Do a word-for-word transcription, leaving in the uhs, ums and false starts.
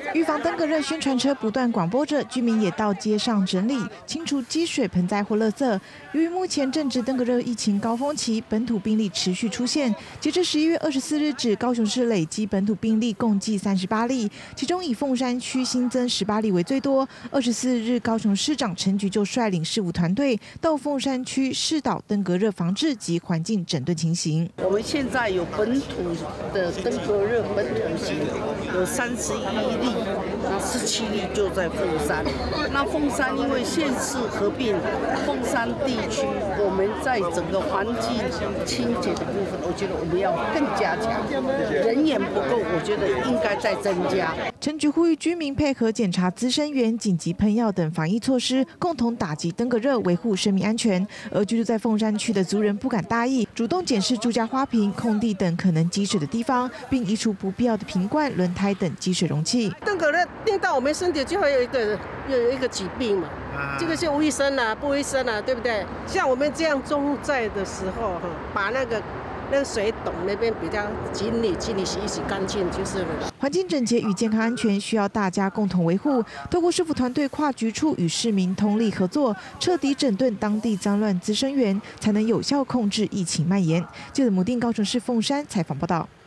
预防登革热宣传车不断广播着，居民也到街上整理、清除积水盆栽或垃圾。由于目前正值登革热疫情高峰期，本土病例持续出现。截至十一月二十四日止，高雄市累积本土病例共计三十八例，其中以凤山区新增十八例为最多。二十四日，高雄市长陈菊就率领事务团队到凤山区视导登革热防治及环境整顿情形。 我们现在有本土的登革热本土型有三十一例，那十七例就在凤山。那凤山因为县市合并，凤山地区我们在整个环境清洁的部分，我觉得我们要更加强，人员不够，我觉得应该再增加。 陈菊呼吁居民配合检查滋生源、紧急喷药等防疫措施，共同打击登革热，维护生命安全。而居住在凤山区的族人不敢大意，主动检视住家花瓶、空地等可能积水的地方，并移除不必要的瓶罐、轮胎等积水容器。 登革热叮到我们身体，就会有一个有一个疾病嘛，这个是卫生啊，不卫生啊，对不对？像我们这样种户在的时候，哈，把那个。那个水桶那边比较清理、清理、洗一洗干净就是了。 环境整洁与健康安全需要大家共同维护。透过市府团队跨局处与市民通力合作，彻底整顿当地脏乱滋生源，才能有效控制疫情蔓延。记者母定高雄市凤山采访报道。